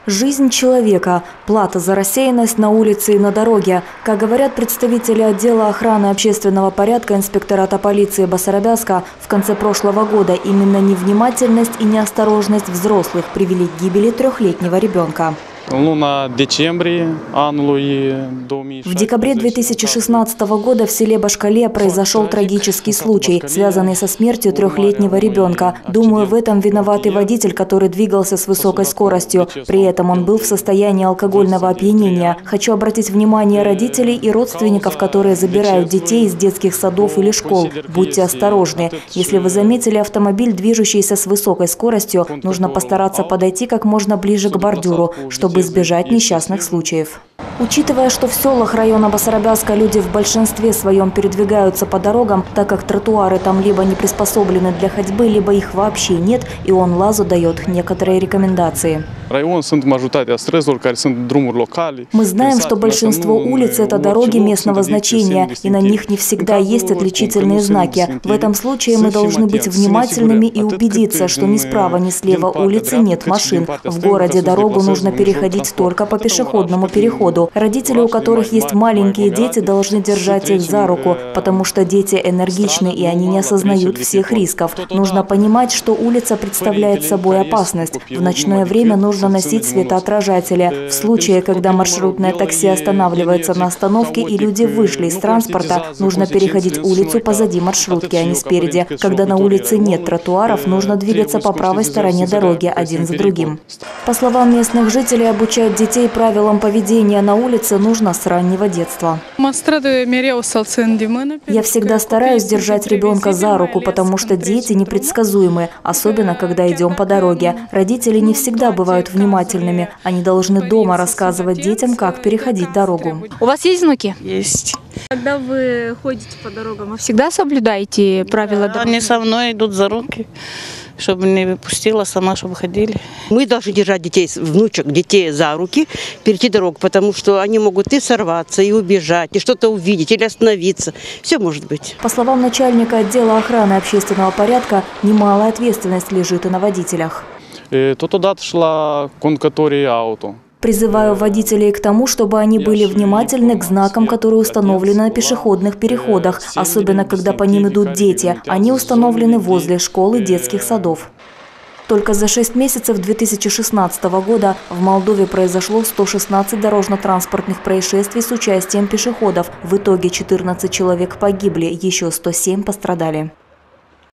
Жизнь человека – плата за рассеянность на улице и на дороге. Как говорят представители отдела охраны общественного порядка инспектората полиции Басарабяска, в конце прошлого года именно невнимательность и неосторожность взрослых привели к гибели трехлетнего ребенка. В декабре 2016 года в селе Башкале произошел трагический случай, связанный со смертью трехлетнего ребенка. Думаю, в этом виноват и водитель, который двигался с высокой скоростью. При этом он был в состоянии алкогольного опьянения. Хочу обратить внимание родителей и родственников, которые забирают детей из детских садов или школ. Будьте осторожны. Если вы заметили автомобиль, движущийся с высокой скоростью, нужно постараться подойти как можно ближе к бордюру, чтобы избежать несчастных случаев. Учитывая, что в селах района Басарабяска люди в большинстве своем передвигаются по дорогам, так как тротуары там либо не приспособлены для ходьбы, либо их вообще нет, и он Лазу дает некоторые рекомендации. Мы знаем, что большинство улиц – это дороги местного значения, и на них не всегда есть отличительные знаки. В этом случае мы должны быть внимательными и убедиться, что ни справа, ни слева улицы нет машин. В городе дорогу нужно переходить только по пешеходному переходу. Родители, у которых есть маленькие дети, должны держать их за руку, потому что дети энергичны и они не осознают всех рисков. Нужно понимать, что улица представляет собой опасность. В ночное время нужно носить светоотражатели. В случае, когда маршрутное такси останавливается на остановке и люди вышли из транспорта, нужно переходить улицу позади маршрутки, а не спереди. Когда на улице нет тротуаров, нужно двигаться по правой стороне дороги один за другим. По словам местных жителей, обучать детей правилам поведения на улице нужно с раннего детства. Я всегда стараюсь держать ребенка за руку, потому что дети непредсказуемы, особенно когда идем по дороге. Родители не всегда бывают внимательными. Они должны дома рассказывать детям, как переходить дорогу. У вас есть внуки? Есть. Когда вы ходите по дорогам, вы всегда соблюдаете правила дороги? Они со мной идут за руки, чтобы не выпустила сама, чтобы ходили. Мы должны держать детей, внучек, детей за руки, перейти дорогу, потому что они могут и сорваться, и убежать, и что-то увидеть, или остановиться. Все может быть. По словам начальника отдела охраны общественного порядка, немалая ответственность лежит и на водителях. Призываю водителей к тому, чтобы они были внимательны к знакам, которые установлены на пешеходных переходах, особенно когда по ним идут дети. Они установлены возле школ и детских садов. Только за 6 месяцев 2016 года в Молдове произошло 116 дорожно-транспортных происшествий с участием пешеходов. В итоге 14 человек погибли, еще 107 пострадали.